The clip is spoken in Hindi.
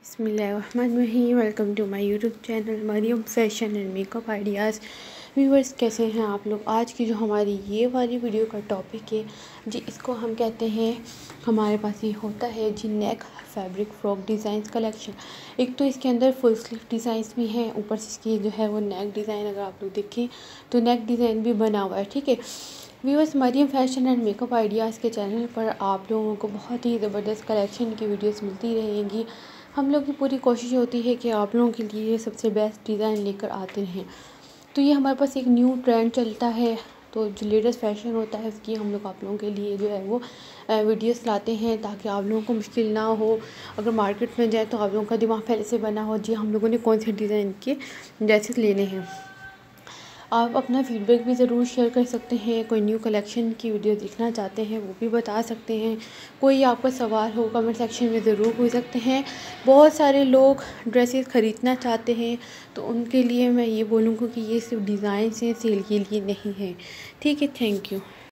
बिस्मिल्लाहिर्रहमानिर्रहीम। Welcome to my YouTube channel Mariyam fashion and makeup ideas. Viewers, कैसे हैं आप लोग। आज की जो हमारी ये वाली वीडियो का टॉपिक है जी, इसको हम कहते हैं, हमारे पास ये होता है जी neck fabric frock designs collection. एक तो इसके अंदर फुल स्लीव डिज़ाइंस भी हैं, ऊपर से इसकी जो है वो नेक डिज़ाइन अगर आप लोग देखें तो नेक डिज़ाइन भी बना हुआ है। ठीक है viewers, Mariyam fashion and makeup ideas के चैनल पर आप लोगों को बहुत ही ज़बरदस्त कलेक्शन की वीडियोस मिलती रहेंगी। हम लोग की पूरी कोशिश होती है कि आप लोगों के लिए सबसे बेस्ट डिज़ाइन लेकर आते रहें। तो ये हमारे पास एक न्यू ट्रेंड चलता है, तो जो लेटेस्ट फैशन होता है उसकी हम लोग आप लोगों के लिए जो है वो वीडियोस लाते हैं, ताकि आप लोगों को मुश्किल ना हो। अगर मार्केट में जाए तो आप लोगों का दिमाग पहले से बना हो जी हम लोगों ने कौन से डिज़ाइन के ड्रेसेस लेने हैं। आप अपना फीडबैक भी ज़रूर शेयर कर सकते हैं। कोई न्यू कलेक्शन की वीडियो देखना चाहते हैं वो भी बता सकते हैं। कोई आपका सवाल हो कमेंट सेक्शन में ज़रूर पूछ सकते हैं। बहुत सारे लोग ड्रेसेस ख़रीदना चाहते हैं, तो उनके लिए मैं ये बोलूँगी कि ये सिर्फ डिज़ाइन से सेल के लिए नहीं है। ठीक है, थैंक यू।